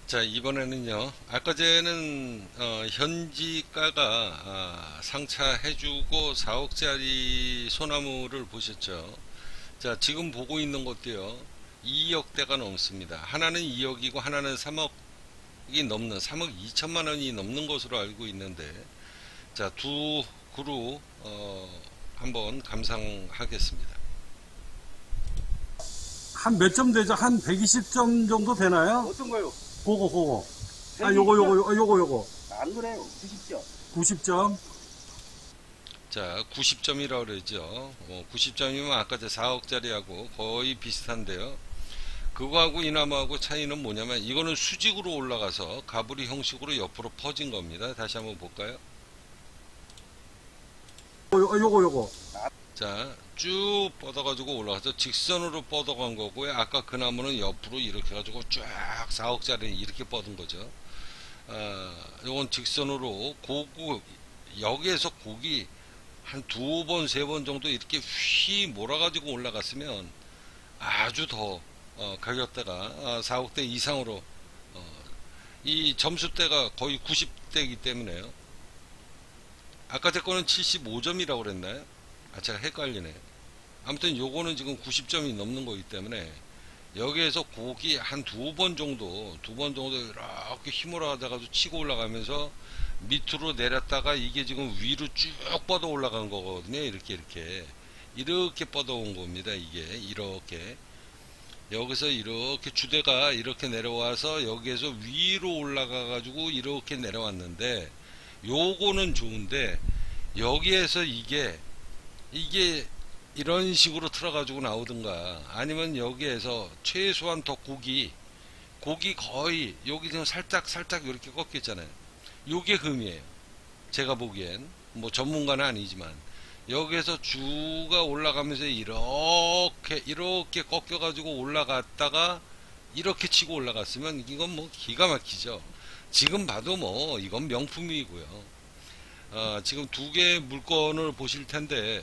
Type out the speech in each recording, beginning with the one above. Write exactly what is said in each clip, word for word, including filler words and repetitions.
자, 이번에는요, 아까 전에는, 어, 현지가가, 아, 상차해주고 사억짜리 소나무를 보셨죠? 자, 지금 보고 있는 것도요, 이억대가 넘습니다. 하나는 이억이고, 하나는 삼억이 넘는, 삼억 이천만 원이 넘는 것으로 알고 있는데, 자, 두 그룹, 어, 한번 감상하겠습니다. 한 몇 점 되죠? 한 백이십 점 정도 되나요? 어떤 거요? 그거, 그거. 아, 요거, 요거, 요거, 요거, 요거. 안 그래요. 주십시오. 구십 점. 자, 구십 점이라고 그러죠. 어, 구십 점이면 아까 제 사억짜리하고 거의 비슷한데요. 그거하고 이 나무하고 차이는 뭐냐면 이거는 수직으로 올라가서 가브리 형식으로 옆으로 퍼진 겁니다. 다시 한번 볼까요? 요거, 요거, 요거. 자, 쭉 뻗어가지고 올라가서 직선으로 뻗어간 거고요. 아까 그 나무는 옆으로 이렇게 해가지고 쫙 사억짜리 이렇게 뻗은 거죠. 아, 요건 직선으로 고구, 여기에서 고기 한 두 번, 세 번 정도 이렇게 휘 몰아가지고 올라갔으면 아주 더 어, 가격대가 아, 사억대 이상으로 어, 이 점수대가 거의 구십 대이기 때문에요. 아까 제 거는 칠십오 점이라고 그랬나요? 아, 제가 헷갈리네. 아무튼 요거는 지금 구십 점이 넘는 거기 때문에 여기에서 고기 한 두 번 정도, 두 번 정도 이렇게 힘으로 하다가 치고 올라가면서 밑으로 내렸다가 이게 지금 위로 쭉 뻗어 올라간 거거든요. 이렇게, 이렇게. 이렇게 뻗어 온 겁니다. 이게. 이렇게. 여기서 이렇게 주대가 이렇게 내려와서 여기에서 위로 올라가 가지고 이렇게 내려왔는데 요거는 좋은데 여기에서 이게 이게 이런 식으로 틀어가지고 나오든가 아니면 여기에서 최소한 더 고기 고기 거의 여기 지금 살짝 살짝 이렇게 꺾였잖아요. 요게 금이에요. 제가 보기엔 뭐 전문가는 아니지만 여기에서 주가 올라가면서 이렇게 이렇게 꺾여가지고 올라갔다가 이렇게 치고 올라갔으면 이건 뭐 기가 막히죠. 지금 봐도 뭐 이건 명품이고요. 어, 지금 두 개의 물건을 보실 텐데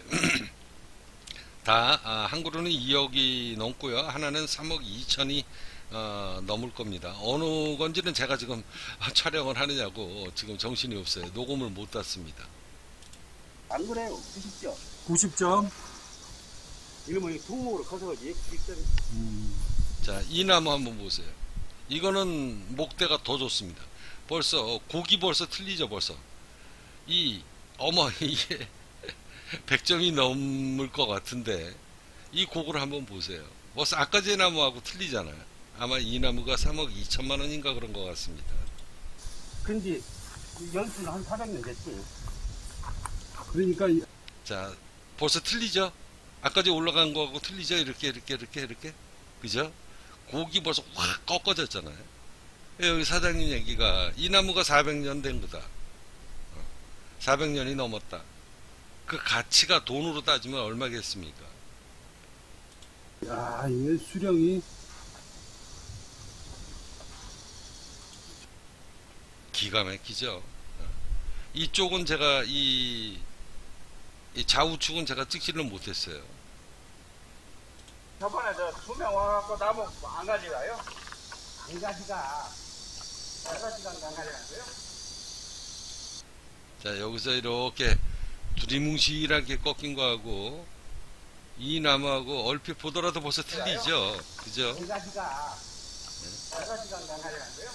다 아, 한 그루는 이억이 넘고요. 하나는 삼억 이천이 어, 넘을 겁니다. 어느 건지는 제가 지금 촬영을 하느냐고 지금 정신이 없어요. 녹음을 못 땄습니다. 안 그래요. 주십시오. 구십 점. 이놈의 통으로 커서가지. 자, 이 나무 한번 보세요. 이거는 목대가 더 좋습니다. 벌써 곡이 벌써 틀리죠. 벌써 이 어머 이게 백 점이 넘을 것 같은데 이 곡을 한번 보세요. 벌써 아까 제 나무하고 틀리잖아요. 아마 이 나무가 삼억 이천만 원인가 그런 것 같습니다. 근데 연수는 한 사백 년 됐지. 그러니까, 이- 자, 벌써 틀리죠? 아까 제 올라간 거하고 틀리죠? 이렇게 이렇게 이렇게 이렇게 그죠? 곡이 벌써 확 꺾어졌잖아요. 여기 사장님 얘기가 이 나무가 사백 년 된 거다. 사백 년이 넘었다. 그 가치가 돈으로 따지면 얼마겠습니까? 야, 이게 수령이. 기가 막히죠. 이쪽은 제가 이, 이 좌우측은 제가 찍지를 못했어요. 저번에 저 두 명 와갖고 나무 안 가져가요? 안 가져가. 안 가져간 거안 가져가고요? 자, 여기서 이렇게 두리뭉실하게 꺾인 거하고 이 나무하고 얼핏 보더라도 벌써 틀리죠. 그죠? 안 가져가. 안 가져간 거안 가져가고요?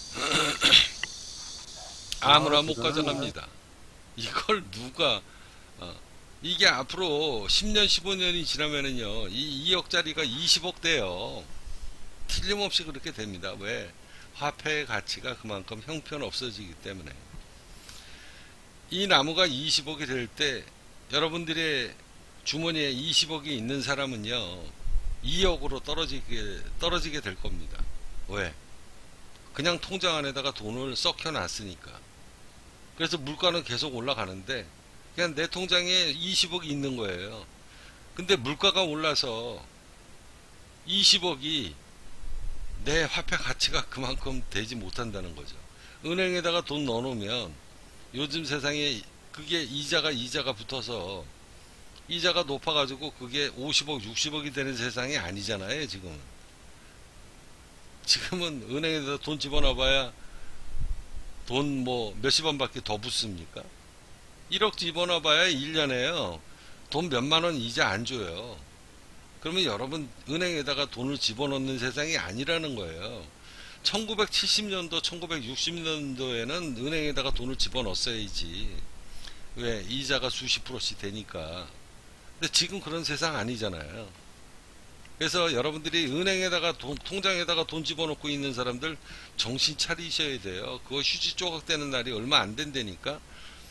아무나 아, 못 대단하네. 가져갑니다. 이걸 누가 어, 이게 앞으로 십 년 십오 년이 지나면은요 이 이억짜리가 이십억 돼요. 틀림없이 그렇게 됩니다. 왜? 화폐의 가치가 그만큼 형편 없어지기 때문에. 이 나무가 이십억이 될 때 여러분들의 주머니에 이십억이 있는 사람은요 이억으로 떨어지게 떨어지게 될 겁니다. 왜? 그냥 통장 안에다가 돈을 썩혀 놨으니까. 그래서 물가는 계속 올라가는데 그냥 내 통장에 이십억이 있는 거예요. 근데 물가가 올라서 이십억이 내 화폐 가치가 그만큼 되지 못한다는 거죠. 은행에다가 돈 넣어놓으면 요즘 세상에 그게 이자가 이자가 붙어서 이자가 높아가지고 그게 오십억 육십억이 되는 세상이 아니잖아요 지금은. 지금은 은행에다 돈 집어넣어봐야 돈 뭐 몇십 원밖에 더 붙습니까? 일억 집어넣어봐야 일 년에요. 돈 몇만 원 이자 안 줘요. 그러면 여러분 은행에다가 돈을 집어넣는 세상이 아니라는 거예요. 천구백칠십 년도, 천구백육십 년도에는 은행에다가 돈을 집어넣었어야지. 왜? 이자가 수십 프로씩 되니까. 근데 지금 그런 세상 아니잖아요. 그래서 여러분들이 은행에다가 돈, 통장에다가 돈 집어넣고 있는 사람들 정신 차리셔야 돼요. 그거 휴지 조각되는 날이 얼마 안 된다니까.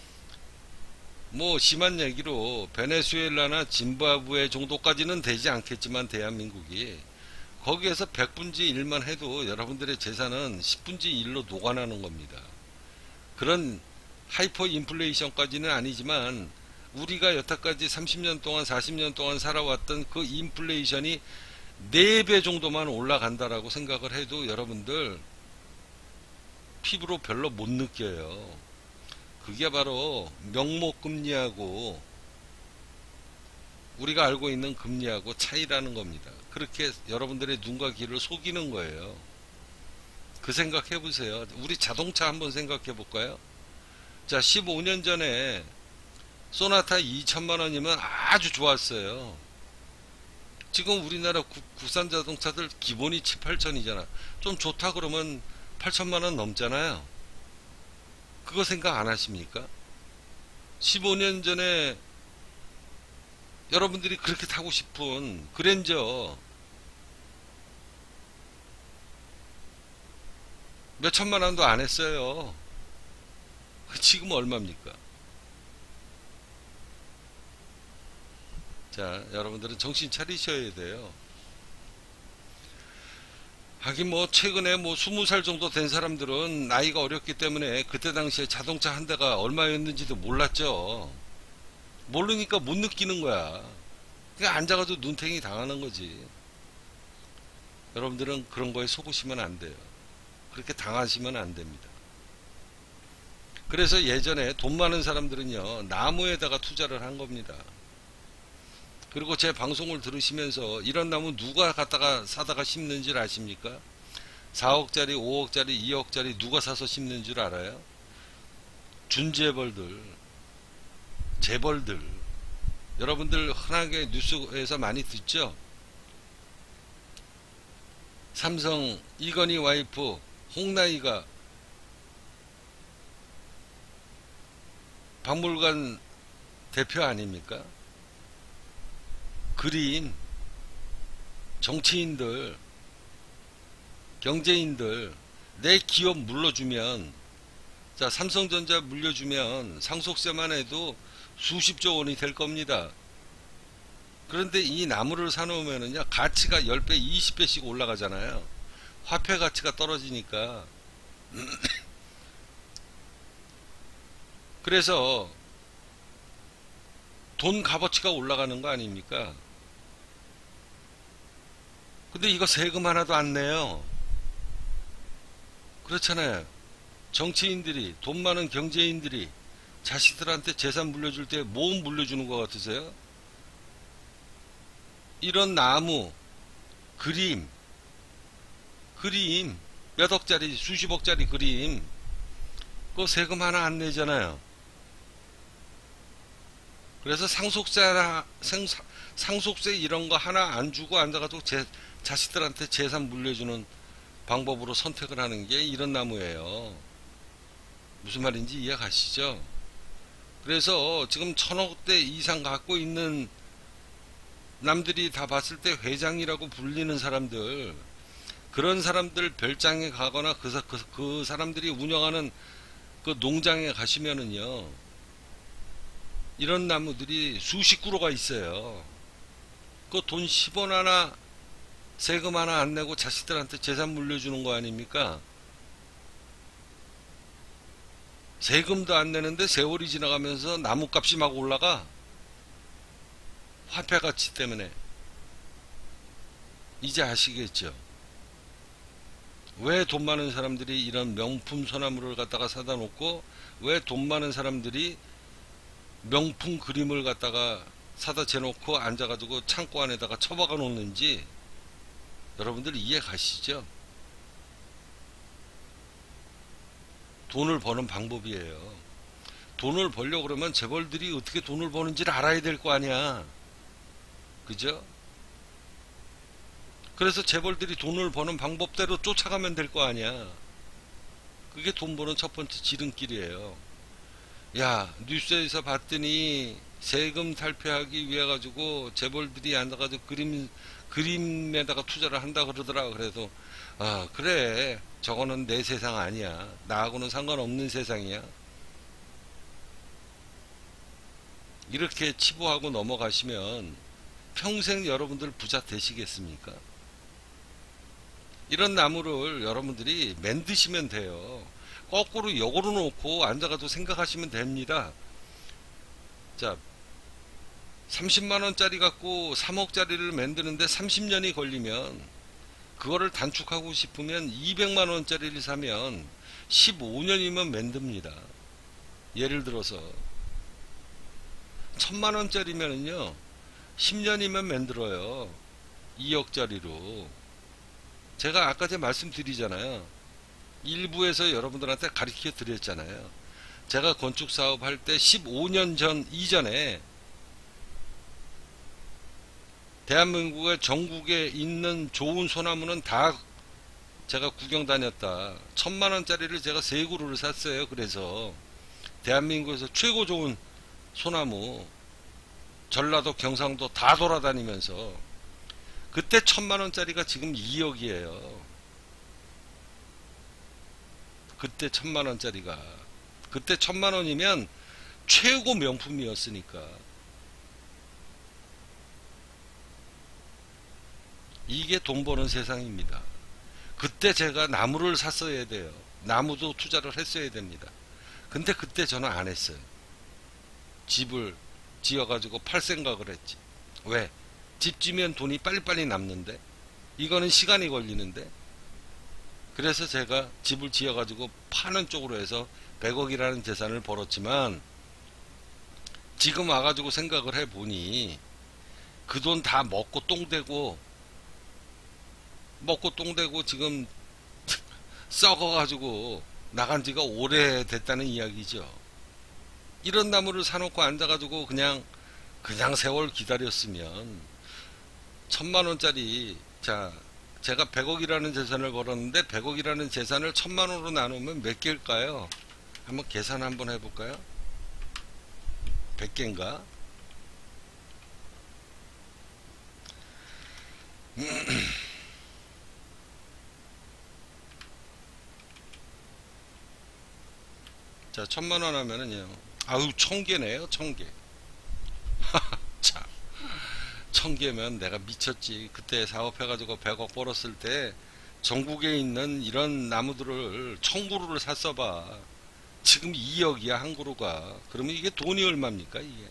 뭐 심한 얘기로 베네수엘라나 짐바브웨 정도까지는 되지 않겠지만 대한민국이 거기에서 백분지 일만 해도 여러분들의 재산은 십분지 일로 녹아나는 겁니다. 그런 하이퍼 인플레이션까지는 아니지만 우리가 여태까지 삼십 년 동안 사십 년 동안 살아왔던 그 인플레이션이 네 배 정도만 올라간다라고 생각을 해도 여러분들 피부로 별로 못 느껴요. 그게 바로 명목금리하고 우리가 알고 있는 금리하고 차이라는 겁니다. 그렇게 여러분들의 눈과 귀를 속이는 거예요. 그 생각 해보세요. 우리 자동차 한번 생각해 볼까요? 자, 십오 년 전에 소나타 이천만 원이면 아주 좋았어요. 지금 우리나라 구, 국산 자동차들 기본이 칠, 팔천이잖아. 좀 좋다 그러면 팔천만 원 넘잖아요. 그거 생각 안 하십니까? 십오 년 전에 여러분들이 그렇게 타고 싶은 그랜저 몇 천만 원도 안 했어요. 지금 얼마입니까? 자, 여러분들은 정신 차리셔야 돼요. 하긴 뭐 최근에 뭐 스무 살 정도 된 사람들은 나이가 어렸기 때문에 그때 당시에 자동차 한 대가 얼마였는지도 몰랐죠. 모르니까 못 느끼는 거야. 그냥 앉아가지고 눈탱이 당하는 거지. 여러분들은 그런 거에 속으시면 안 돼요. 그렇게 당하시면 안 됩니다. 그래서 예전에 돈 많은 사람들은요, 나무에다가 투자를 한 겁니다. 그리고 제 방송을 들으시면서 이런 나무 누가 갖다가 사다가 심는 줄 아십니까? 사억짜리, 오억짜리, 이억짜리 누가 사서 심는 줄 알아요? 준재벌들, 재벌들. 여러분들 흔하게 뉴스에서 많이 듣죠? 삼성 이건희 와이프 홍나이가 박물관 대표 아닙니까? 그림, 정치인들, 경제인들 내 기업 물러주면, 자, 삼성전자 물려주면 상속세만 해도 수십조 원이 될 겁니다. 그런데 이 나무를 사놓으면은요, 가치가 십 배, 이십 배씩 올라가잖아요. 화폐 가치가 떨어지니까. 그래서 돈 값어치가 올라가는 거 아닙니까? 근데 이거 세금 하나도 안 내요. 그렇잖아요. 정치인들이, 돈 많은 경제인들이 자식들한테 재산 물려줄 때 뭐 물려주는 것 같으세요? 이런 나무, 그림, 그림, 몇 억짜리, 수십억짜리 그림, 그거 세금 하나 안 내잖아요. 그래서 상속세나, 상, 상속세 이런 거 하나 안 주고 앉아가지고 제, 자식들한테 재산 물려주는 방법으로 선택을 하는 게 이런 나무예요. 무슨 말인지 이해 가시죠? 그래서 지금 천억대 이상 갖고 있는 남들이 다 봤을 때 회장이라고 불리는 사람들, 그런 사람들 별장에 가거나 그, 그, 그 사람들이 운영하는 그 농장에 가시면은요, 이런 나무들이 수십 그루가 있어요. 그 돈 십 원 하나 세금 하나 안 내고 자식들한테 재산 물려주는 거 아닙니까? 세금도 안 내는데 세월이 지나가면서 나무값이 막 올라가. 화폐 가치 때문에. 이제 아시겠죠? 왜 돈 많은 사람들이 이런 명품 소나무를 갖다가 사다 놓고, 왜 돈 많은 사람들이 명품 그림을 갖다가 사다 재놓고 앉아가지고 창고 안에다가 처박아 놓는지 여러분들 이해 가시죠? 돈을 버는 방법이에요. 돈을 벌려고 그러면 재벌들이 어떻게 돈을 버는지를 알아야 될 거 아니야. 그죠? 그래서 재벌들이 돈을 버는 방법대로 쫓아가면 될 거 아니야. 그게 돈 버는 첫 번째 지름길이에요. 야, 뉴스에서 봤더니 세금 탈피하기 위해 가지고 재벌들이 앉아가지고 그림 그림에다가 투자를 한다 그러더라. 그래서 아, 그래, 저거는 내 세상 아니야. 나하고는 상관없는 세상이야. 이렇게 치부하고 넘어가시면 평생 여러분들 부자 되시겠습니까? 이런 나무를 여러분들이 만드시면 돼요. 거꾸로 역으로 놓고 앉아가지고 생각하시면 됩니다. 자, 삼십만 원짜리 갖고 삼억짜리를 만드는데 삼십 년이 걸리면, 그거를 단축하고 싶으면 이백만 원짜리를 사면 십오 년이면 만듭니다. 예를 들어서 천만 원짜리면은요 십 년이면 만들어요. 이억짜리로. 제가 아까 전에 말씀드리잖아요. 일부에서 여러분들한테 가르쳐 드렸잖아요. 제가 건축 사업 할 때 십오 년 전 이전에 대한민국의 전국에 있는 좋은 소나무는 다 제가 구경 다녔다. 천만 원짜리를 제가 세 그루를 샀어요. 그래서 대한민국에서 최고 좋은 소나무, 전라도 경상도 다 돌아다니면서, 그때 천만 원짜리가 지금 이억이에요. 그때 천만 원짜리가, 그때 천만 원이면 최고 명품이었으니까. 이게 돈 버는 세상입니다. 그때 제가 나무를 샀어야 돼요. 나무도 투자를 했어야 됩니다. 근데 그때 저는 안 했어요. 집을 지어가지고 팔 생각을 했지. 왜? 집 지면 돈이 빨리빨리 남는데, 이거는 시간이 걸리는데. 그래서 제가 집을 지어가지고 파는 쪽으로 해서 백억이라는 재산을 벌었지만, 지금 와가지고 생각을 해보니 그 돈 다 먹고 똥되고 먹고 똥되고 지금 썩어가지고 나간 지가 오래됐다는 이야기죠. 이런 나무를 사놓고 앉아가지고 그냥 그냥 세월 기다렸으면 천만 원짜리, 자, 제가 백억이라는 재산을 벌었는데 백억이라는 재산을 천만 원으로 나누면 몇 개일까요? 한번 계산 한번 해볼까요? 백 개인가? 자, 천만 원 하면은요, 아유, 천 개네요, 천 개. 참, 천 개면 내가 미쳤지. 그때 사업해가지고 백억 벌었을 때 전국에 있는 이런 나무들을 천 그루를 샀어봐. 지금 이억이야, 한 그루가. 그러면 이게 돈이 얼마입니까, 이게?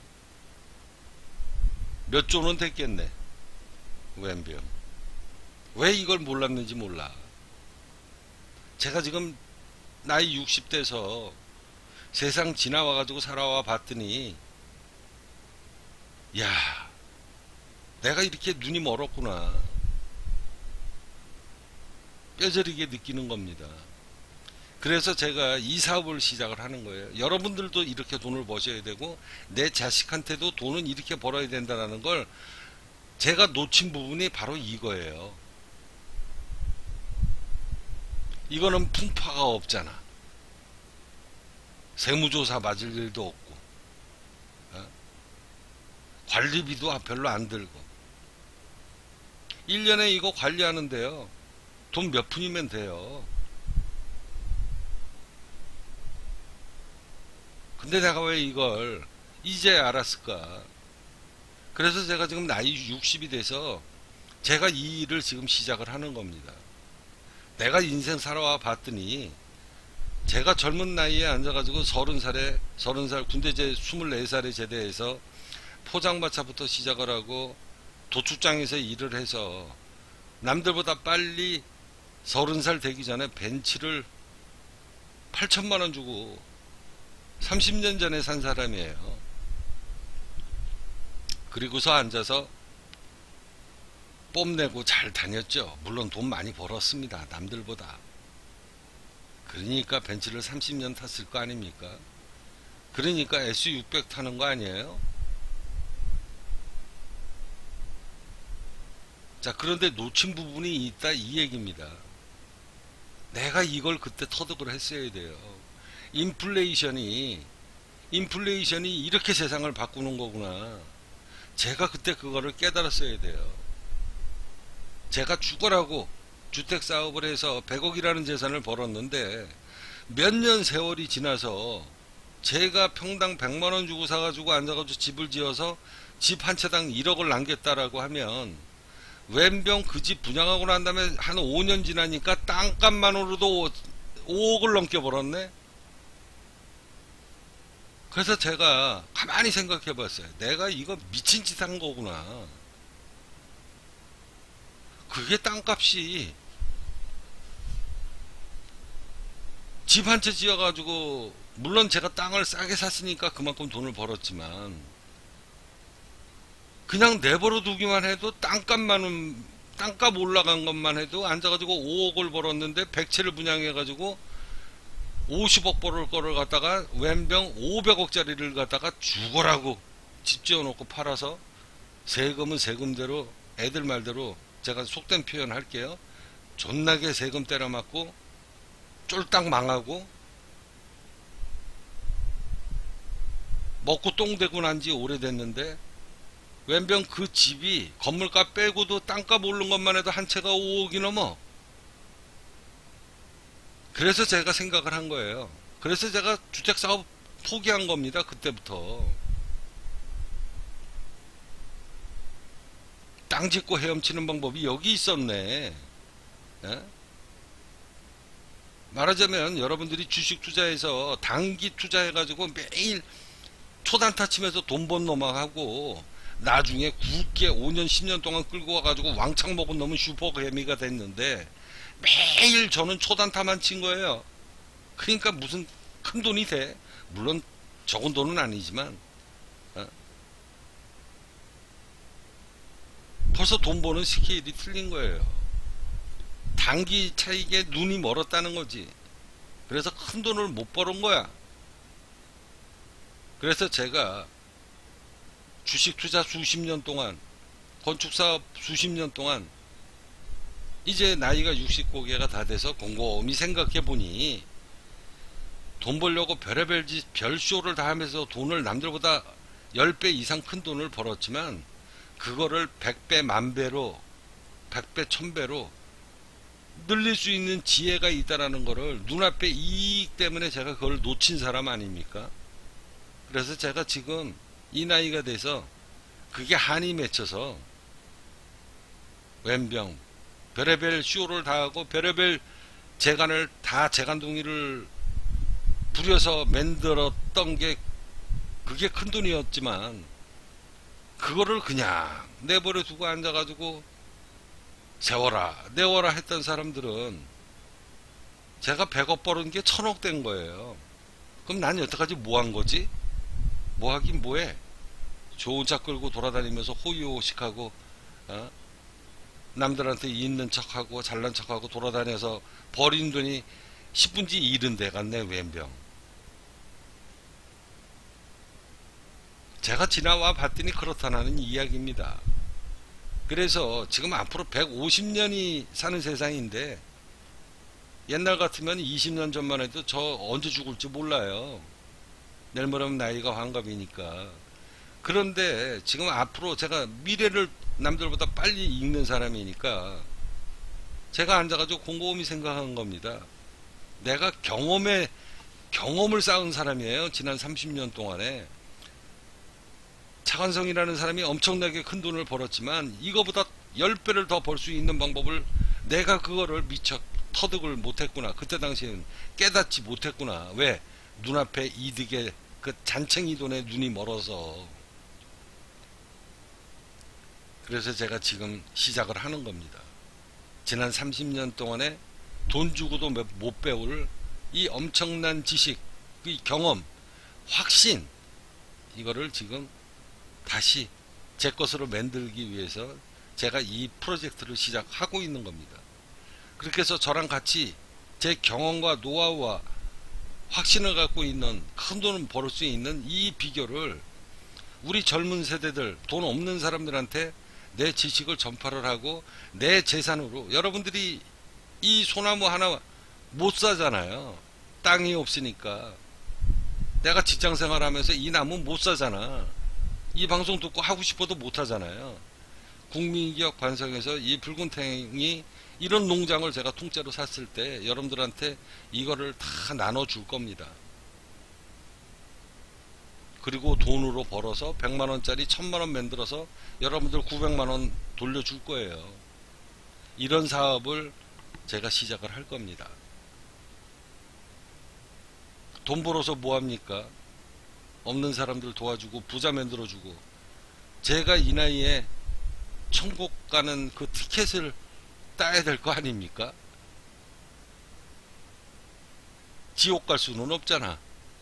몇 조는 됐겠네. 웬병. 왜 이걸 몰랐는지 몰라. 제가 지금 나이 육십 대에서 세상 지나와가지고 살아와 봤더니, 야, 내가 이렇게 눈이 멀었구나. 뼈저리게 느끼는 겁니다. 그래서 제가 이 사업을 시작을 하는 거예요. 여러분들도 이렇게 돈을 버셔야 되고, 내 자식한테도 돈은 이렇게 벌어야 된다는 걸 제가 놓친 부분이 바로 이거예요. 이거는 풍파가 없잖아. 세무조사 맞을 일도 없고, 어? 관리비도 별로 안 들고. 일 년에 이거 관리하는데요, 돈 몇 푼이면 돼요. 근데 내가 왜 이걸 이제 알았을까? 그래서 제가 지금 나이 육십이 돼서 제가 이 일을 지금 시작을 하는 겁니다. 내가 인생 살아와 봤더니, 제가 젊은 나이에 앉아가지고 서른 살에, 서른 살, 군대 제 스물네 살에 제대해서 포장마차부터 시작을 하고 도축장에서 일을 해서 남들보다 빨리 서른 살 되기 전에 벤츠를 팔천만 원 주고 삼십 년 전에 산 사람이에요. 그리고서 앉아서 뽐내고 잘 다녔죠. 물론 돈 많이 벌었습니다. 남들보다. 그러니까 벤츠를 삼십 년 탔을 거 아닙니까? 그러니까 에스 육백 타는 거 아니에요? 자, 그런데 놓친 부분이 있다 이 얘기입니다. 내가 이걸 그때 터득을 했어야 돼요. 인플레이션이 인플레이션이 이렇게 세상을 바꾸는 거구나. 제가 그때 그거를 깨달았어야 돼요. 제가 죽어라고 주택 사업을 해서 백억이라는 재산을 벌었는데 몇 년 세월이 지나서 제가 평당 백만 원 주고 사가지고 앉아가지고 집을 지어서 집 한 채당 일억을 남겼다라고 하면 웬병 그 집 분양하고 난 다음에 한 오 년 지나니까 땅값만으로도 오억을 넘게 벌었네. 그래서 제가 가만히 생각해 봤어요. 내가 이거 미친 짓 한 거구나. 그게 땅값이 집 한 채 지어가지고 물론 제가 땅을 싸게 샀으니까 그만큼 돈을 벌었지만 그냥 내버려 두기만 해도 땅값만은 땅값 올라간 것만 해도 앉아가지고 오억을 벌었는데 백 채를 분양해가지고 오십억 벌을 거를 갖다가 웬병 오백억짜리를 갖다가 죽어라고 집 지어놓고 팔아서 세금은 세금대로 애들 말대로 제가 속된 표현 할게요. 존나게 세금 때려맞고 쫄딱 망하고 먹고 똥되고 난 지 오래됐는데 웬병 그 집이 건물값 빼고도 땅값 오른 것만 해도 한 채가 오억이 넘어. 그래서 제가 생각을 한 거예요. 그래서 제가 주택사업 포기한 겁니다. 그때부터. 땅 짓고 헤엄치는 방법이 여기 있었네. 예? 말하자면 여러분들이 주식 투자해서 단기 투자해가지고 매일 초단타 치면서 돈 번 놈하고 나중에 굵게 오 년 십 년 동안 끌고 와가지고 왕창 먹은 놈은 슈퍼개미가 됐는데 매일 저는 초단타만 친 거예요. 그러니까 무슨 큰 돈이 돼. 물론 적은 돈은 아니지만 어? 벌써 돈 버는 스케일이 틀린 거예요. 단기 차익에 눈이 멀었다는 거지. 그래서 큰 돈을 못 벌은 거야. 그래서 제가 주식 투자 수십 년 동안, 건축사업 수십 년 동안, 이제 나이가 육십 고개가 다 돼서 곰곰이 생각해 보니 돈 벌려고 별의별 짓, 별쇼를 다 하면서 돈을 남들보다 십 배 이상 큰 돈을 벌었지만 그거를 백 배, 만 배로, 백 배, 천 배로 늘릴 수 있는 지혜가 있다라는 거를 눈앞에 이익 때문에 제가 그걸 놓친 사람 아닙니까? 그래서 제가 지금 이 나이가 돼서 그게 한이 맺혀서 웬병 별의별 쇼를 다 하고 별의별 재간을 다 재간둥이를 부려서 만들었던 게 그게 큰 돈이었지만 그거를 그냥 내버려 두고 앉아가지고 세워라 내워라 했던 사람들은 제가 백억 벌은 게 천억 된 거예요. 그럼 난 여태까지 뭐 한 거지? 뭐 하긴 뭐해. 좋은 차 끌고 돌아다니면서 호의호식하고 어? 남들한테 있는 척하고 잘난 척하고 돌아다녀서 버린 돈이 십 분지 일은 돼갔네. 웬병. 제가 지나와 봤더니 그렇다는 이야기입니다. 그래서 지금 앞으로 백오십 년이 사는 세상인데 옛날 같으면 이십 년 전만 해도 저 언제 죽을지 몰라요. 내일 모레면 나이가 환갑이니까. 그런데 지금 앞으로 제가 미래를 남들보다 빨리 읽는 사람이니까 제가 앉아가지고 곰곰이 생각한 겁니다. 내가 경험에 경험을 쌓은 사람이에요. 지난 삼십 년 동안에. 차관성이라는 사람이 엄청나게 큰 돈을 벌었지만 이거보다 십 배를 더 벌 수 있는 방법을 내가 그거를 미처 터득을 못했구나. 그때 당시에는 깨닫지 못했구나. 왜? 눈앞에 이득에 그 잔챙이 돈에 눈이 멀어서. 그래서 제가 지금 시작을 하는 겁니다. 지난 삼십 년 동안에 돈 주고도 못 배울 이 엄청난 지식, 이 경험, 확신, 이거를 지금 다시 제 것으로 만들기 위해서 제가 이 프로젝트를 시작하고 있는 겁니다. 그렇게 해서 저랑 같이 제 경험과 노하우와 확신을 갖고 있는, 큰 돈을 벌을 수 있는 이 비결을 우리 젊은 세대들, 돈 없는 사람들한테 내 지식을 전파를 하고 내 재산으로, 여러분들이 이 소나무 하나 못 사잖아요. 땅이 없으니까. 내가 직장생활 하면서 이 나무 못 사잖아. 이 방송 듣고 하고 싶어도 못 하잖아요. 국민기업 관성에서 이 붉은탱이 이런 농장을 제가 통째로 샀을 때 여러분들한테 이거를 다 나눠줄 겁니다. 그리고 돈으로 벌어서 백만원짜리 천만원 만들어서 여러분들 구백만원 돌려줄 거예요. 이런 사업을 제가 시작을 할 겁니다. 돈 벌어서 뭐합니까? 없는 사람들 도와주고 부자 만들어주고, 제가 이 나이에 천국 가는 그 티켓을 따야 될 거 아닙니까? 지옥 갈 수는 없잖아.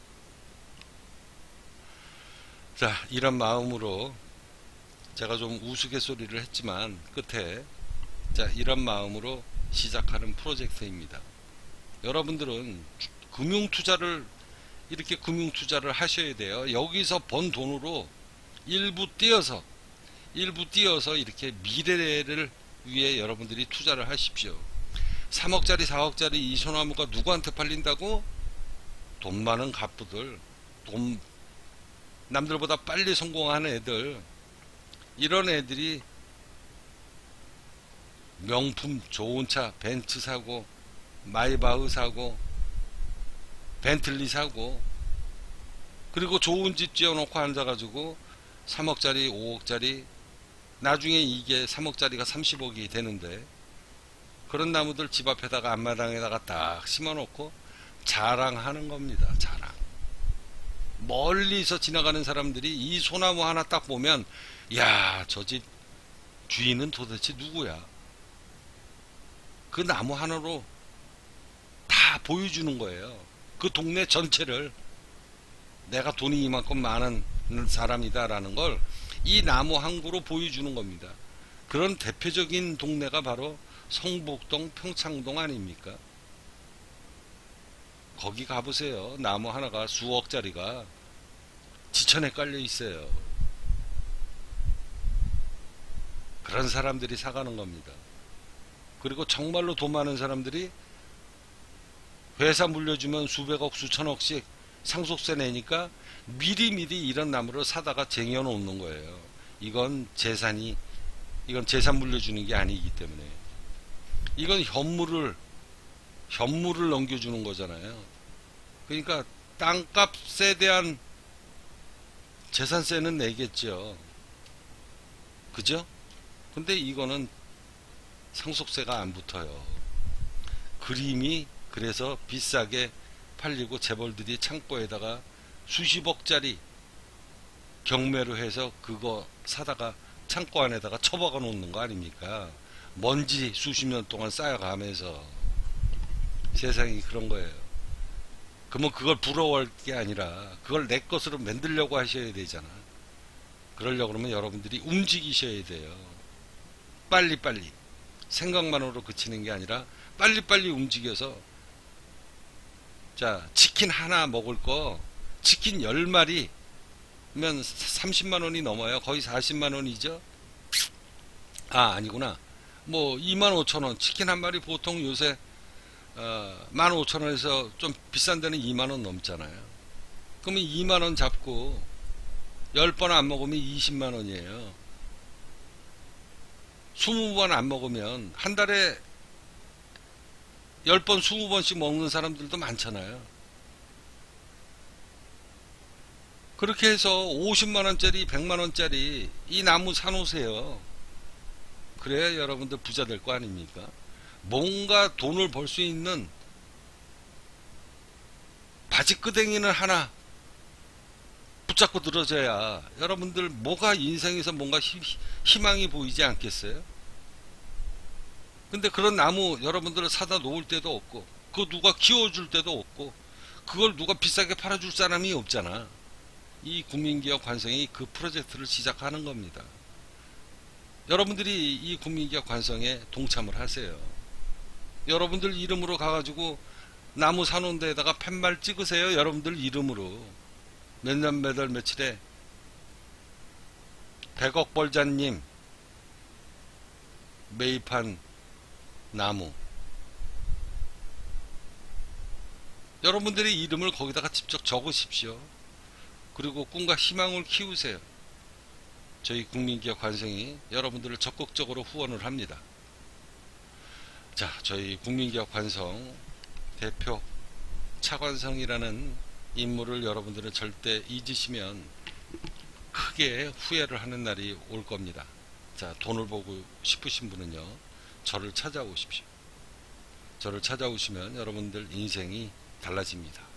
자, 이런 마음으로 제가 좀 우스갯소리를 했지만 끝에, 자, 이런 마음으로 시작하는 프로젝트입니다. 여러분들은 금융투자를, 이렇게 금융투자를 하셔야 돼요. 여기서 번 돈으로 일부 띄어서 일부 띄어서 이렇게 미래를 위해 여러분들이 투자를 하십시오. 삼억짜리 사억짜리 이 소나무가 누구한테 팔린다고? 돈 많은 갑부들, 돈 남들보다 빨리 성공하는 애들, 이런 애들이 명품 좋은 차 벤츠 사고, 마이바흐 사고, 벤틀리 사고, 그리고 좋은 집 지어놓고 앉아가지고 삼억짜리 오억짜리, 나중에 이게 삼억짜리가 삼십억이 되는데, 그런 나무들 집 앞에다가 앞마당에다가 딱 심어놓고 자랑하는 겁니다. 자랑. 멀리서 지나가는 사람들이 이 소나무 하나 딱 보면, 야, 저 집 주인은 도대체 누구야? 그 나무 하나로 다 보여주는 거예요. 그 동네 전체를, 내가 돈이 이만큼 많은 사람이다 라는 걸 이 나무 한 그루 보여주는 겁니다. 그런 대표적인 동네가 바로 성북동, 평창동 아닙니까? 거기 가보세요. 나무 하나가 수억짜리가 지천에 깔려 있어요. 그런 사람들이 사가는 겁니다. 그리고 정말로 돈 많은 사람들이 회사 물려주면 수백억 수천억씩 상속세 내니까 미리미리 이런 나무를 사다가 쟁여 놓는 거예요. 이건 재산이, 이건 재산 물려주는 게 아니기 때문에, 이건 현물을 현물을 넘겨주는 거잖아요. 그러니까 땅값에 대한 재산세는 내겠죠. 그죠? 근데 이거는 상속세가 안 붙어요. 그림이 그래서 비싸게 팔리고 재벌들이 창고에다가 수십억짜리 경매로 해서 그거 사다가 창고 안에다가 처박아 놓는 거 아닙니까? 먼지 수십 년 동안 쌓여가면서. 세상이 그런 거예요. 그러면 그걸 부러워할 게 아니라 그걸 내 것으로 만들려고 하셔야 되잖아. 그러려고 그러면 여러분들이 움직이셔야 돼요. 빨리빨리. 생각만으로 그치는 게 아니라 빨리빨리 움직여서, 자, 치킨 하나 먹을 거 치킨 열 마리면 삼십만 원이 넘어요. 거의 사십만 원이죠. 아, 아니구나. 뭐 이만 오천 원. 치킨 한 마리 보통 요새 어, 만 오천 원에서 좀 비싼 데는 이만 원 넘잖아요. 그러면 이만 원 잡고 열 번 안 먹으면 이십만 원이에요. 스무 번 안 먹으면 한 달에 열 번, 스무 번씩 먹는 사람들도 많잖아요. 그렇게 해서 오십만 원짜리, 백만 원짜리 이 나무 사놓으세요. 그래야 여러분들 부자 될 거 아닙니까? 뭔가 돈을 벌 수 있는 바지끄댕이는 하나 붙잡고 늘어져야 여러분들 뭐가 인생에서 뭔가 희, 희망이 보이지 않겠어요? 근데 그런 나무 여러분들을 사다 놓을 때도 없고, 그거 누가 키워줄 때도 없고, 그걸 누가 비싸게 팔아줄 사람이 없잖아. 이 국민기업 관성이 그 프로젝트를 시작하는 겁니다. 여러분들이 이 국민기업 관성에 동참을 하세요. 여러분들 이름으로 가가지고 나무 사놓은 데에다가 팻말 찍으세요. 여러분들 이름으로. 몇 년 몇 월 며칠에 백억 벌자님 매입한 나무. 여러분들의 이름을 거기다가 직접 적으십시오. 그리고 꿈과 희망을 키우세요. 저희 국민기업 관성이 여러분들을 적극적으로 후원을 합니다. 자, 저희 국민기업 관성 대표 차관성이라는 인물을 여러분들은 절대 잊으시면 크게 후회를 하는 날이 올 겁니다. 자, 돈을 보고 싶으신 분은요, 저를 찾아오십시오. 저를 찾아오시면 여러분들 인생이 달라집니다.